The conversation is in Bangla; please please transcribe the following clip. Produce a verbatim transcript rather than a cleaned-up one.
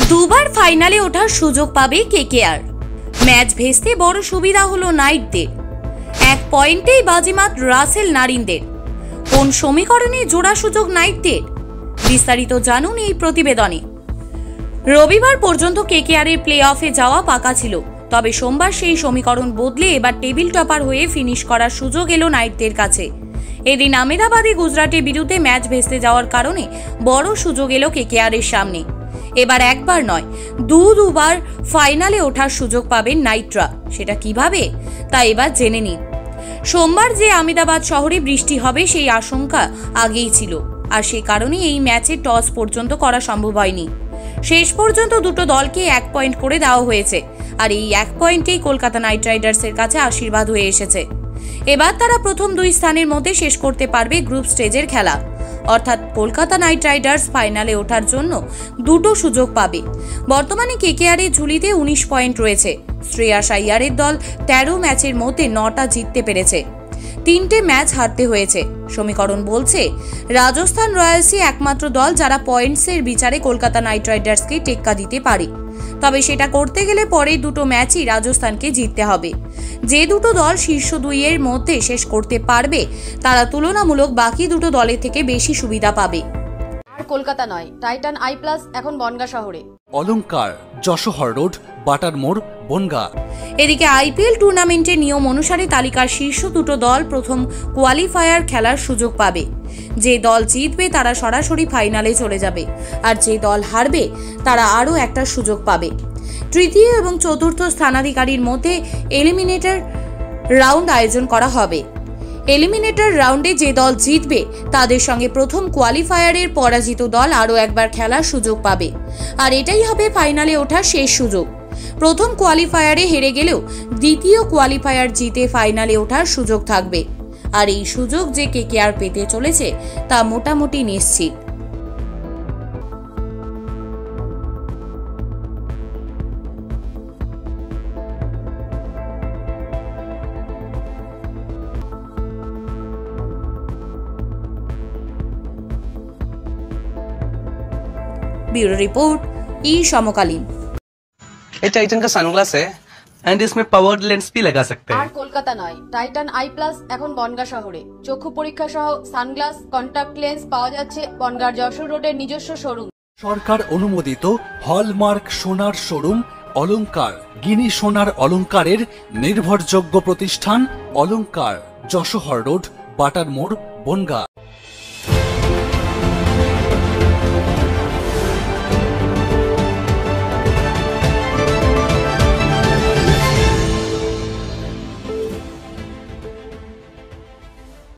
দুবার ফাইনালে ওঠার সুযোগ পাবে কেকেআর। ম্যাচ ভেস্তে বড় সুবিধা হলো নাইটদের। এক পয়েন্টেই বাজিমাত রাসেল-নারিনদের। কোন সমীকরণে জোড়া সুযোগ নাইটদের? বিস্তারিত জানুন এই প্রতিবেদনে। রবিবার পর্যন্ত কেকেআর এর প্লে অফে যাওয়া পাকা ছিল, তবে সোমবার সেই সমীকরণ বদলে এবার টেবিল টপার হয়ে ফিনিশ করার সুযোগ এলো নাইটদের কাছে। এদিন আহমেদাবাদে গুজরাটের বিরুদ্ধে ম্যাচ ভেস্তে যাওয়ার কারণে বড় সুযোগ এলো কেকেআর এর সামনে। এবার একবার নয়, দু দুবার ফাইনালে ওঠার সুযোগ পাবেন নাইটরা। সেটা কিভাবে তা এবার জেনে নিন। সোমবার যে আহমেদাবাদ শহরে বৃষ্টি হবে সেই আশঙ্কা আগেই ছিল, আর সে কারণে এই ম্যাচে টস পর্যন্ত করা সম্ভব হয়নি। শেষ পর্যন্ত দুটো দলকে এক পয়েন্ট করে দেওয়া হয়েছে, আর এই এক পয়েন্টেই কলকাতা নাইট রাইডার্সের কাছে আশীর্বাদ হয়ে এসেছে। এবার তারা প্রথম দুই স্থানের মধ্যে শেষ করতে পারবে গ্রুপ স্টেজের খেলা, অর্থাৎ কলকাতা নাইট রাইডার্স ফাইনালে ওঠার জন্য দুটো সুযোগ পাবে। বর্তমানে কেকেআর এর ঝুলিতে উনিশ পয়েন্ট রয়েছে। শ্রেয়াস আইয়ারের দল তেরো ম্যাচের মধ্যে নটা জিততে পেরেছে, তিনটে ম্যাচ হারতে হয়েছে। সমীকরণ বলছে রাজস্থান রয়্যালসই একমাত্র দল যারা পয়েন্টসের বিচারে কলকাতা নাইট রাইডার্সকে টেক্কা দিতে পারে। তবে সেটা করতে গেলে পরের দুটো ম্যাচই রাজস্থানকে জিততে হবে। যে দুটো দল শীর্ষ দুইয়ের মধ্যে শেষ করতে পারবে তারা তুলনামূলক বাকি দুটো দলের থেকে বেশি সুবিধা পাবে। আর কলকাতা নয়, টাইটান আই প্লাস এখন বনগা শহরে। অলংকার, যশোহর রোড, বাটার মোড়, বনগা। এদিকে আইপিএল টুর্নামেন্টের নিয়ম অনুসারে তালিকার শীর্ষ দুটো দল প্রথম কোয়ালিফায়ার খেলার সুযোগ পাবে। যে দল জিতবে তারা সরাসরি ফাইনালে চলে যাবে, আর যে দল হারবে তারা আরও একটা সুযোগ পাবে। তৃতীয় এবং চতুর্থ স্থানাধিকারীর মধ্যে এলিমিনেটর রাউন্ড আয়োজন করা হবে। এলিমিনেটর রাউন্ডে যে দল জিতবে তাদের সঙ্গে প্রথম কোয়ালিফায়ারের পরাজিত দল আরও একবার খেলার সুযোগ পাবে, আর এটাই হবে ফাইনালে ওঠার শেষ সুযোগ। প্রথম কোয়ালিফায়ারে হেরে গেলেও দ্বিতীয় কোয়ালিফায়ার জিতে ফাইনালে ওঠার সুযোগ থাকবে, আর এই সুযোগ যে কেকেআর পেতে চলেছে তা মোটামুটি নিশ্চিত। ब्यूरो रिपोर्ट ई समकालीन। ये टाइटन का सनग्लास है एंड इसमें पावर्ड लेंस भी लगा सकते हैं। আর কলকাতা নয়, টাইটান আই প্লাস এখন বনগা শহরে। চক্ষু পরীক্ষা সহ সানগ্লাস, কন্টাক্ট লেন্স পাওয়া যাচ্ছে বনগার যশোর রোডের নিজস্ব শোরুম। সরকার অনুমোদিত হলমার্ক সোনার শোরুম অলংকার, গিনি সোনার অলংকারের নির্ভরযোগ্য প্রতিষ্ঠান অলংকার, যশোহর রোড, বাটার মোড়, বনগা।